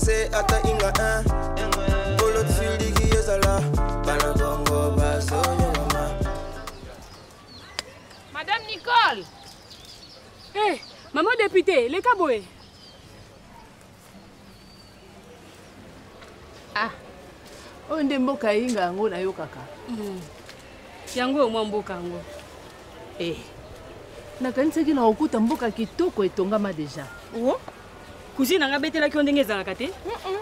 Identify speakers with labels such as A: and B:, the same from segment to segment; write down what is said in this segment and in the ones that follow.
A: se ata inga Bolo tsili ki yezala Bana bongo baso yoma.
B: Madame Nicole. Eh, maman députée, les caboués.
C: Ah. On de mboka inga ngo na yo kaka.
B: Yango mwa mboka ngo.
C: Eh. Nakanisaki na okuta mboka kitoko etongama deja.
B: Oh? Cousine nga betela ki ondenge ezalaka te?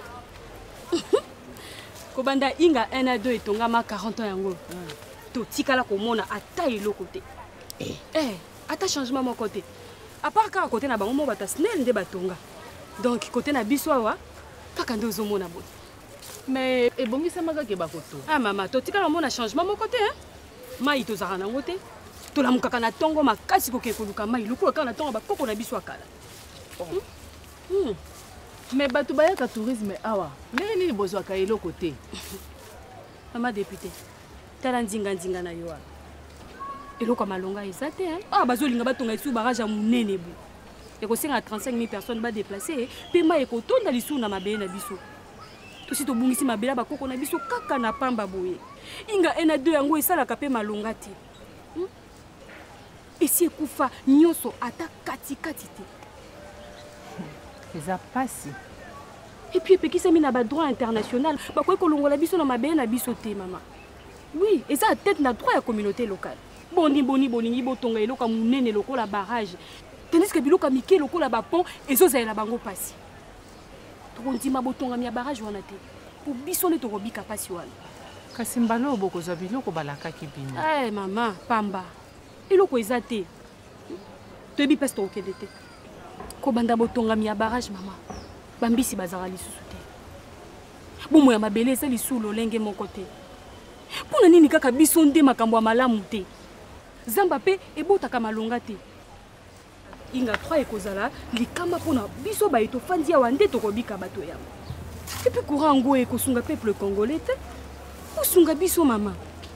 B: Kobanda inga 1 à 2 etongama 40 ans yango. To tikala komona ata eloko te. Ata changement mon côté. À part ka côté na bango mo bata snel nde batonga. Donc côté na biso awa kaka ndo zomona bote.
C: Mais ebongisa maka ke bakoto.
B: Ah maman, to tikala mona changement mon côté hein. Mai to zara nango te. To la mukaka na tongo makasi ko ke koluka mai luko ka na tongo ba koko na biso akala.
C: Mais batu bayaka tourisme awa. Nini bozwa ka eloko te.
B: Maman député. Tala nzinga na yo. Eloko malonga ezate hein. Ah bazolinga batonga isu barrage ya munene bu. Eko senga 35 000 personnes ba déplacer pe ma eko tonda lisu na mabele na biso. To si to bungisi mabela ba koko na biso kaka na pamba boye. Inga 1 à 2 yango esalaka pe malonga te. Esi ekufa nyonso ata kati te.
C: Eza pasi.
B: Et puis pekisa mina ba droit international ba ko kolongola biso na mabele na biso te maman. Oui, et ça a tête na droit ya communauté locale. Boni botonga eloka munene lokola barrage. Tandis que biloka mike lokola ba pont ezozela bango pasi. Tokondima botonga mi barrage wana te. Po biso ne tokobika pasi wana.
C: Kasi mbalo bokozwa biloko balaka kibini.
B: Eh maman, pamba. Eloko ezate. Toyebi pesi tokokende te. Kobanda botonga mi barrage maman. Bambisi bazara lisusu te. Bomo ya mabele eza lisu lolenge moko te. Pona nini kaka biso nde makambo ya malamu te. Zamba pe ebotaka malonga te. Inga 3 ekozala likama pona biso ba etofandi awa nde tokobika bato yango. Et puis courant ngo ekosunga peuple congolais te. Osunga biso mama.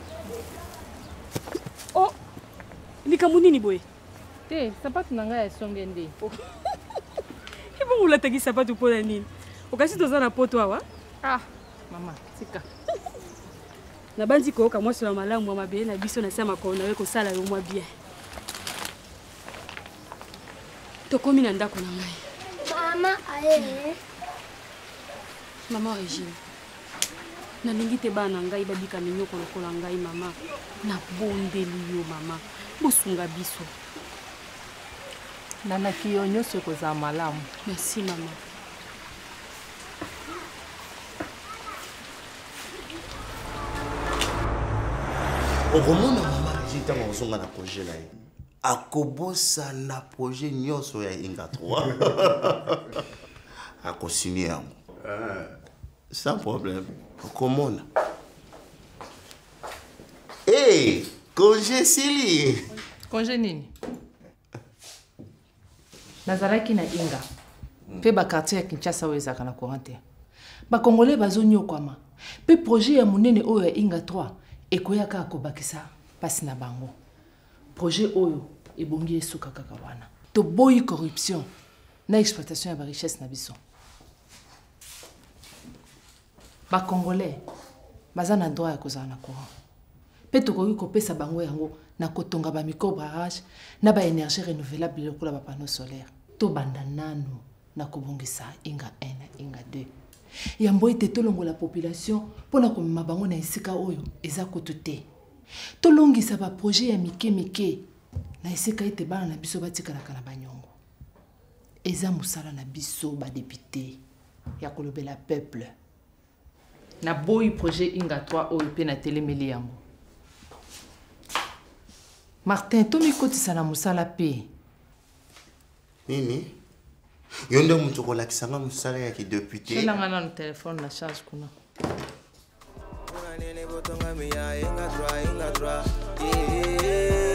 B: Oh, likambo nini boye?
C: Te, sapatu nanga ya songe nde.
B: Ibo ulataki sapatu pona nini? Okasi toza na poto awa?
C: Ah, mama, tika.
B: Na bandi ko ka mwasi wa malamu wa mabele na biso na sema ko na we ko sala yo mwa bien. To komi na ndako na ngai.
D: Mama aye.
B: Mama Regine. Na lingi te bana ngai babika minyoko lokola ngai mama. Na bondeli yo mama. Bosunga biso.
C: Nana kiyo nyonso koza malamu.
B: Merci mama.
E: Okomona mama Regine tanga ozonga na projet là. Akobosa na projet nyonso ya Inga 3. Akosigner yango. Sans problème. Okomona. Hey, congé Sili.
C: Congé nini? Nazalaki na Inga. Pe ba quartier ya Kinshasa wezaka na courante. Ba Congolais bazonyokwama. Pe projet ya munene oyo ya Inga 3 ekoyaka akobakisa pasi na bango. Projet oyo ebongi esuka kaka wana. To boyi corruption na exploitation ya ba richesse na biso. Ba Congolais baza na droit ya kozala na courant. Pe tokoki kopesa bango yango na kotonga ba micro barrage na ba énergie renouvelable lokola ba panneau solaire. To banda nanu na kobongisa Inga 1 na Inga 2. Yambo ete tolongo la population pona komema bango na esika oyo eza kutu te. Tolongisa ba projet ya mike na esika ete bana na biso batikalaka na banyongo. Eza musala na biso ba député ya kolobela peuple. Na boyi projet Inga 3 oyo pe na telemeli yango. Martin, tomi kotisa na musala pe.
E: Nini? Yonde mutu kolakisanga musala ya ki député.
C: Tela ngana no téléphone na charge kuna.
A: Nene botonga mi ya Inga 3.